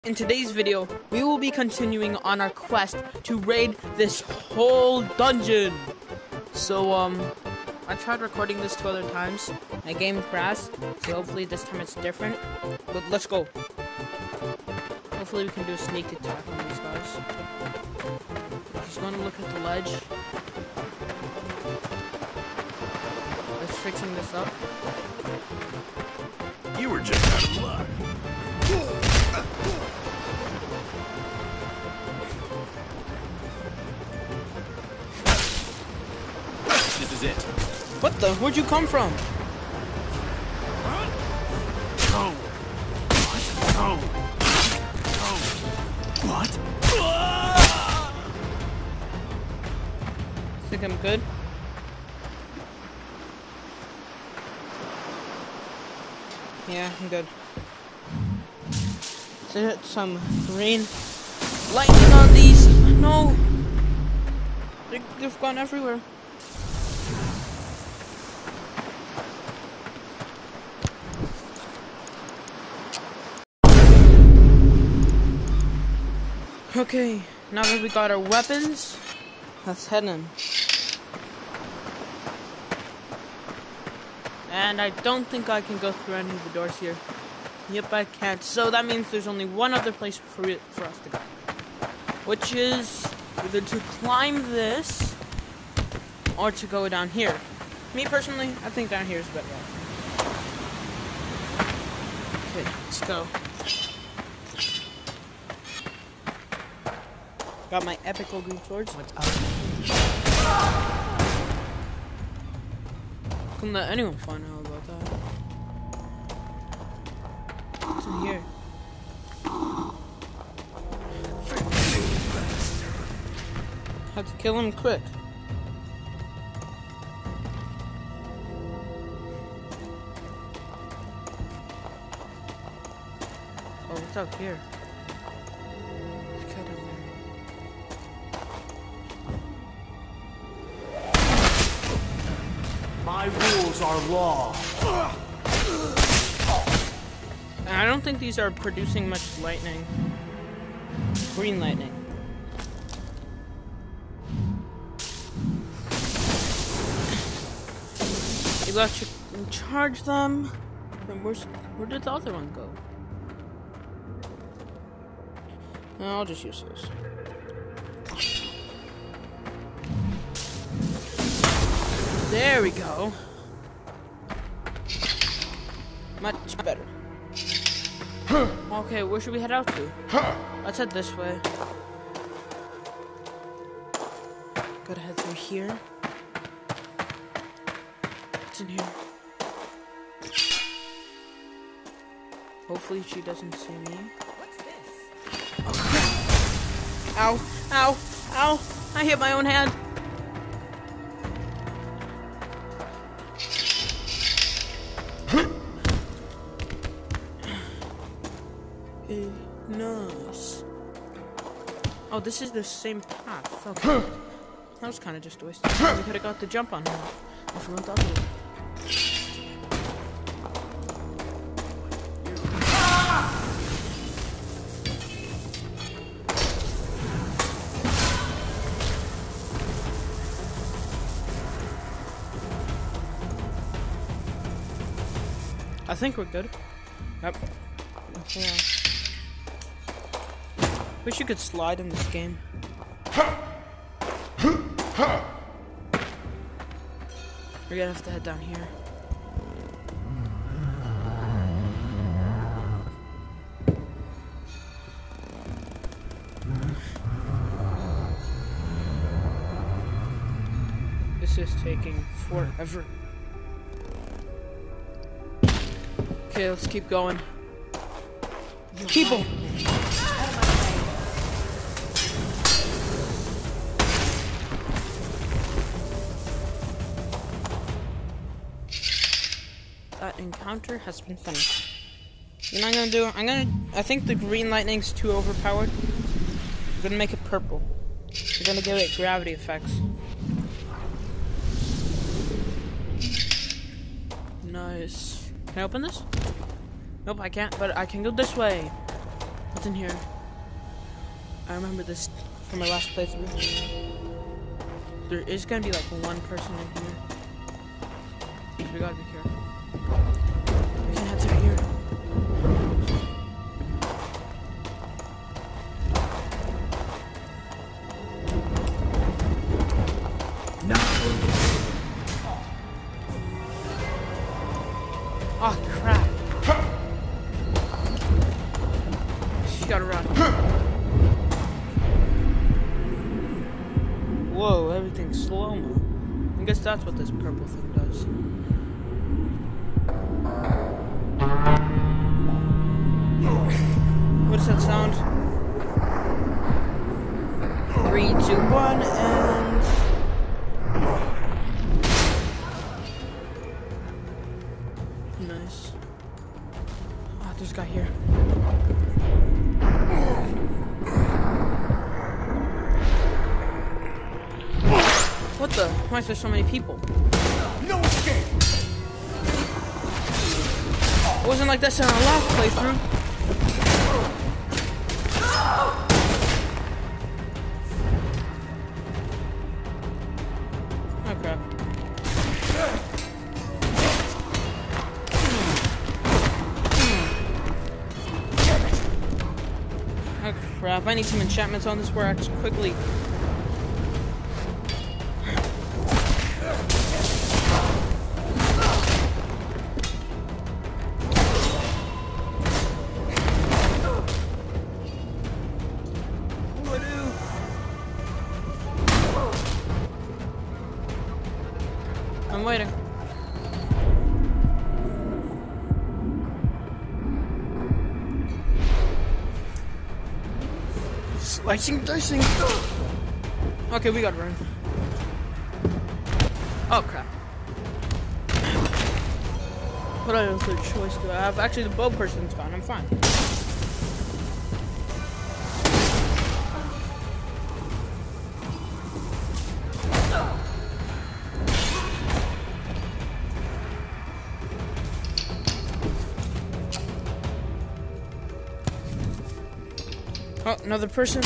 In today's video, we will be continuing on our quest to raid this whole dungeon. So, I tried recording this 2 other times. My game crashed, so hopefully this time it's different. But let's go. Hopefully we can do a sneak attack on these guys. He's going to look at the ledge. Let's fixing this up. You were just out of luck. This is it. What the? Where'd you come from? Oh. What? Think I'm good? Yeah, I'm good. Let's hit some green lightning on these. No! They've gone everywhere. Okay, now that we got our weapons, let's head in. And I don't think I can go through any of the doors here. Yep, I can't. So that means there's only one other place for us to go. Which is either to climb this, or to go down here. Me personally, I think down here is better. Okay, let's go. Got my epical green swords. What's up? Couldn't let anyone find out about that. What's in here? Have to kill him quick. Oh, what's up here? My rules are law. I don't think these are producing much lightning. Green lightning. Electric charge them. And where did the other one go? No, I'll just use this. There we go. Much better. Okay, where should we head out to? Let's head this way. Gotta head through here. What's in here? Hopefully she doesn't see me. What's this? Oh. Ow! Ow! Ow! I hit my own hand! Nice. Oh, this is the same path. Okay. That was kind of just a waste of time. We could have got the jump on him if we went the other way. I think we're good. Yep. Yeah. Wish you could slide in this game. We're gonna have to head down here. This is taking forever. Okay, let's keep going. People! That encounter has been finished. You know what I'm gonna do? I think the green lightning's too overpowered. I'm gonna make it purple. We're gonna give it gravity effects. Nice. Can I open this? Nope, I can't, but I can go this way. What's in here? I remember this from my last playthrough. There is gonna be like one person in here. So we gotta be careful. We can head through here. Oh crap. She gotta run. Whoa, everything's slow-mo. I guess that's what this purple thing does. What does that sound? 3, 2, 1, and... Nice. Oh, there's a guy here. What the? Why is there so many people? No escape! It wasn't like this in our last playthrough. Oh crap. Oh crap, I need some enchantments on this works quickly. I'm waiting. Slicing, dicing. Okay, we gotta run. Oh crap. What other choice do I have? Actually, the bow person's gone. I'm fine. Oh, another person.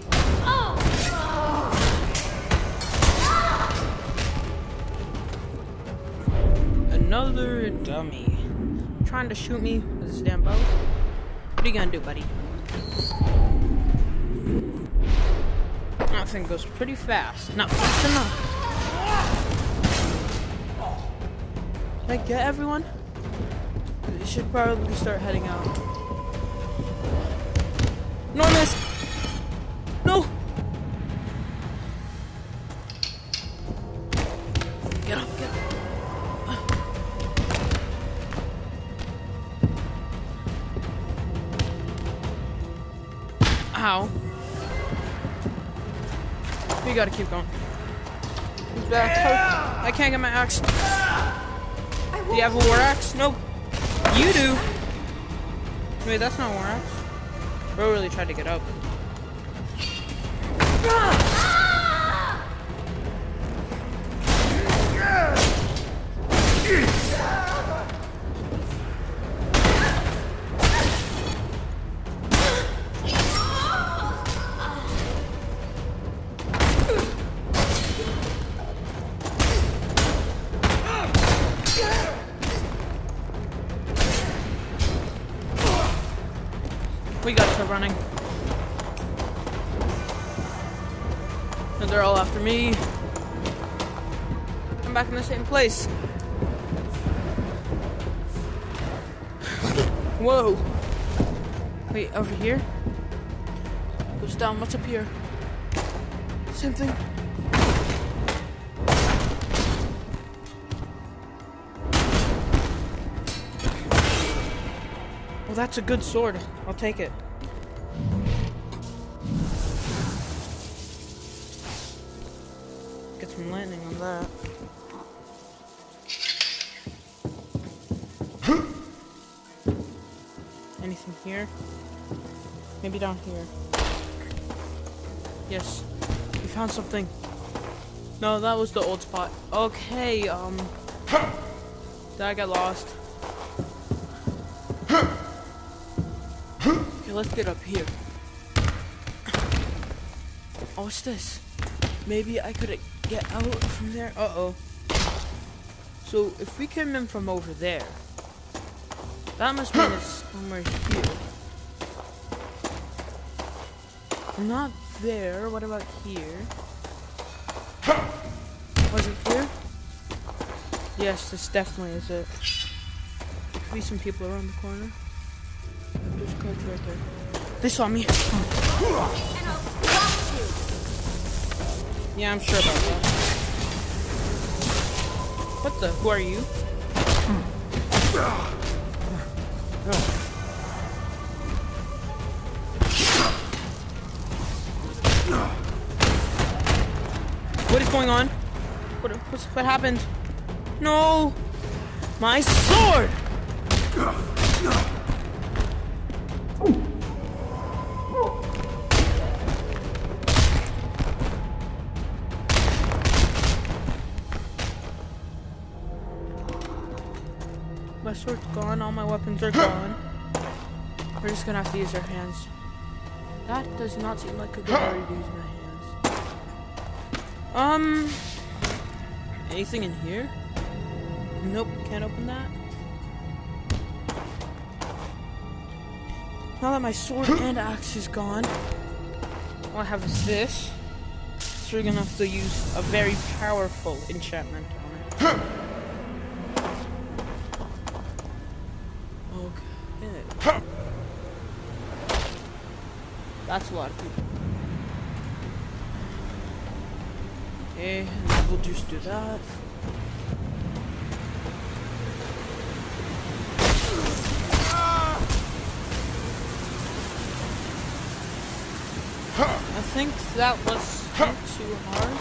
Another dummy. Trying to shoot me with this damn bow. What are you gonna do, buddy? That thing goes pretty fast. Not fast enough. Did I get everyone? We should probably start heading out. No, I missed! No! Get up, get up. Ow. We gotta keep going. He's back. Oh, I can't get my axe. Do you have a war axe? Nope. You do. Wait, that's not a war axe. Bro really tried to get up. We gotta start running. And they're all after me. I'm back in the same place. Whoa. Wait, over here? Goes down. What's up here? Same thing. Well, that's a good sword. I'll take it. Get some lightning on that. Anything here? Maybe down here. Yes. We found something. No, that was the old spot. Okay, did I get lost? Okay, let's get up here. Oh, what's this? Maybe I could get out from there. Uh-oh. So, if we came in from over there, that must mean it's somewhere here. Not there. What about here? Was it here? Yes, this definitely is it. There could be some people around the corner. There's codes right there. They saw me. Yeah, I'm sure about that. What the? Who are you? What is going on? What happened? No! My sword! My sword's gone, all my weapons are gone. We're just gonna have to use our hands. That does not seem like a good idea to use my hands. Anything in here? Nope, can't open that. Now that my sword and axe is gone, all I have is this. So we're gonna have to use a very powerful enchantment on it. Okay. That's a lot of people. Okay, and we'll just do that. I think that was not too hard.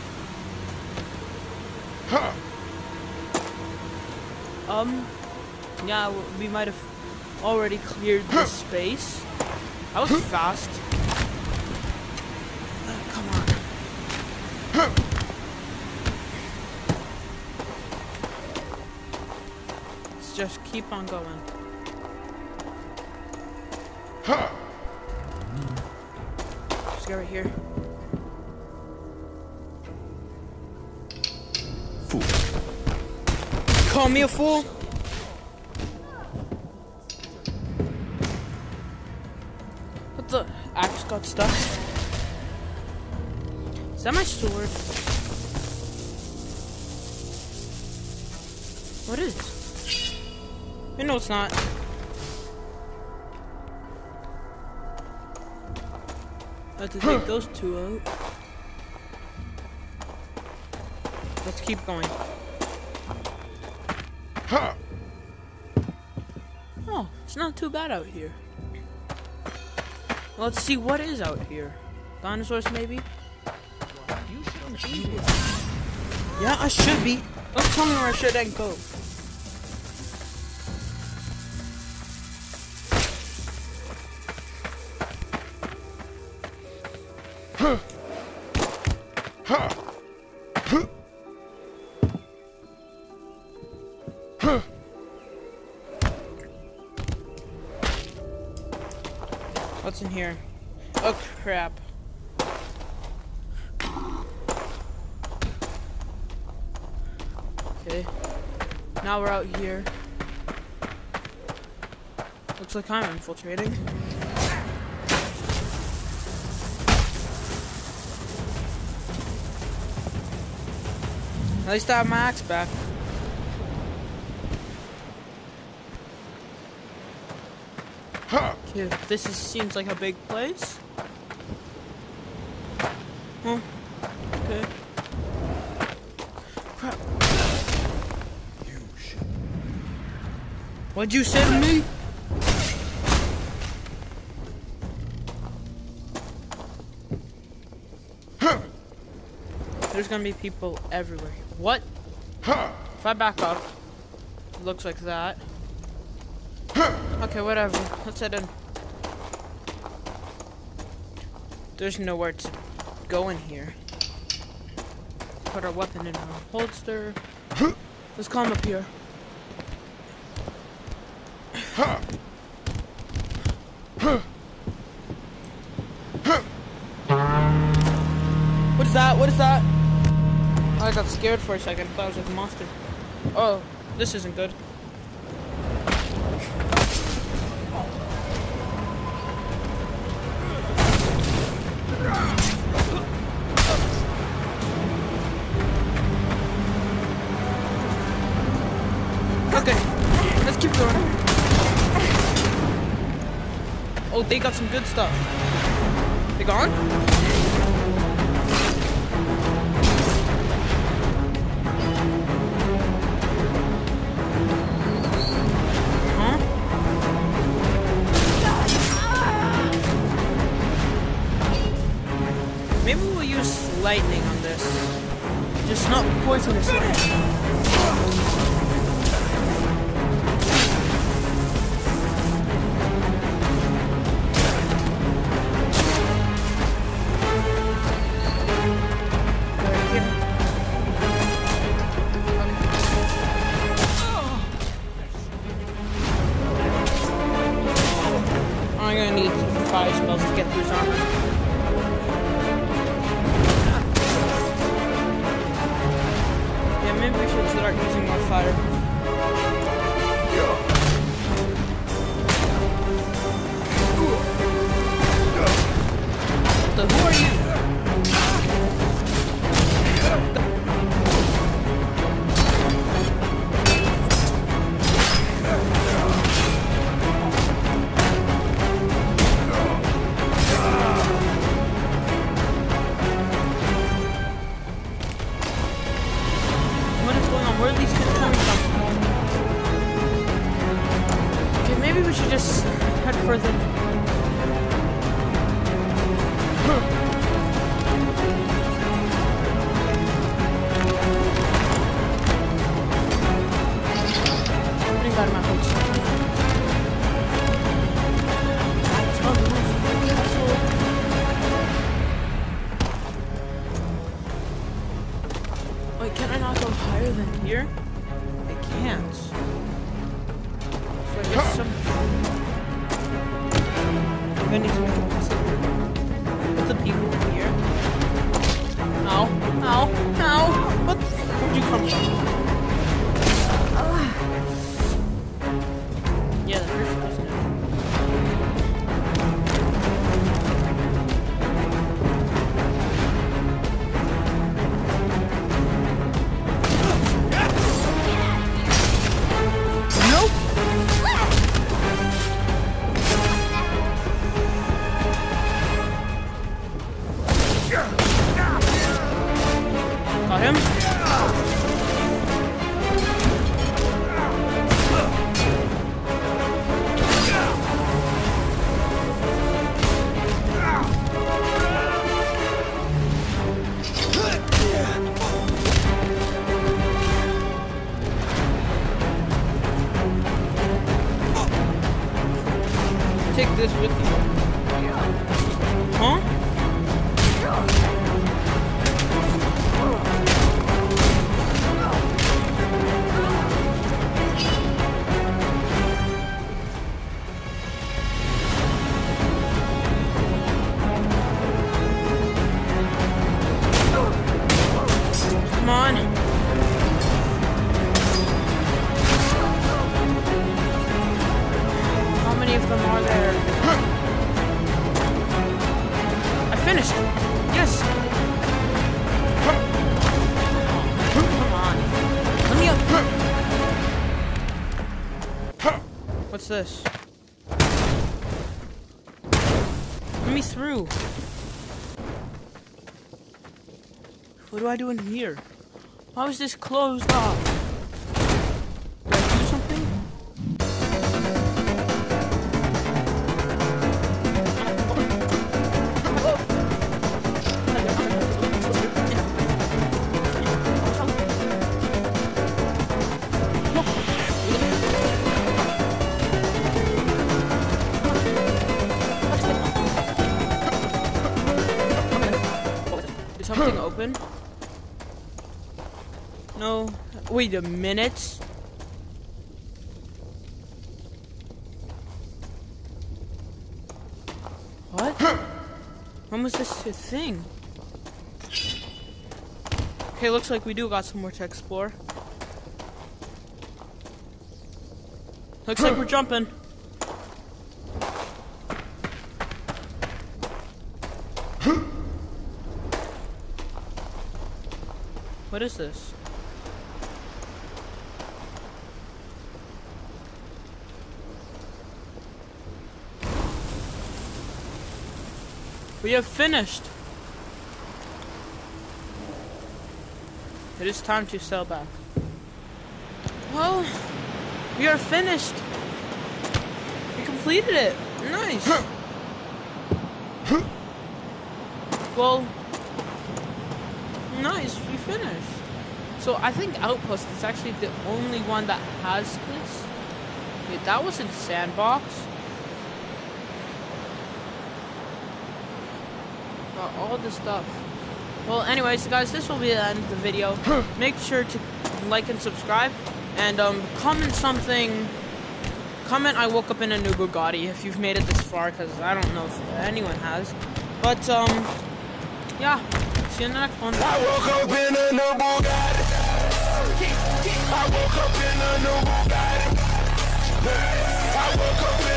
Yeah, we might have already cleared this space. That was fast. Come on. Let's just keep on going. Just get right here. Fool. Call me a fool? What the? Axe got stuck. Is that my sword? What is it? No, it's not. I have to take those two out. Let's keep going. Oh, it's not too bad out here. Let's see what is out here. Dinosaurs, maybe? You shouldn't be here. Yeah, I should be. Don't tell me where I shouldn't go. What's in here? Oh crap. Okay. Now we're out here. Looks like I'm infiltrating. At least I have my axe back. Okay, seems like a big place. Oh, okay. Crap. What'd you say to me? There's gonna be people everywhere. What? If I back up, it looks like that. Okay, whatever. Let's head in. There's nowhere to go in here. Put our weapon in our holster. Let's climb up here. What is that? What is that? Oh, I got scared for a second. I thought it was like a monster. Oh, this isn't good. Okay, let's keep going. Oh, they got some good stuff. They gone? Huh? Maybe we'll use lightning on this. Just not poisonous lightning. I'm gonna need 5 spells to get through his armor. Yeah, maybe we should start using more fire. So who are you? Where are these kids coming from? Okay, maybe we should just head further. Bring out my hooks. Wait, can I not go higher than here? I can't. So I guess some... I need to make it possible. What's the people here? Ow! Ow! Ow! What? Where'd you come from? Yeah, the first person. Got him. Take this with you. Huh? Come on. How many of them are there? I finished. Yes. Come on. Let me up. What's this? Let me through. What do I do in here? How is this closed off? Did I do something? Is something open? No. Wait a minute. What? When was this a thing? Okay, looks like we do got some more to explore. Looks like we're jumping. What is this? We have finished. It is time to sail back. Well, we are finished. We completed it. Nice. Well, nice. We finished. So I think Outpost is actually the only one that has this. Wait, that was in Sandbox. Got all this stuff. Well, anyways, guys, this will be the end of the video. Make sure to like and subscribe, and comment something. Comment I woke up in a new Bugatti if you've made it this far, because I don't know if anyone has. But yeah, see you in the next one. I woke up in a new Bugatti. I woke up in a new Bugatti. I woke up in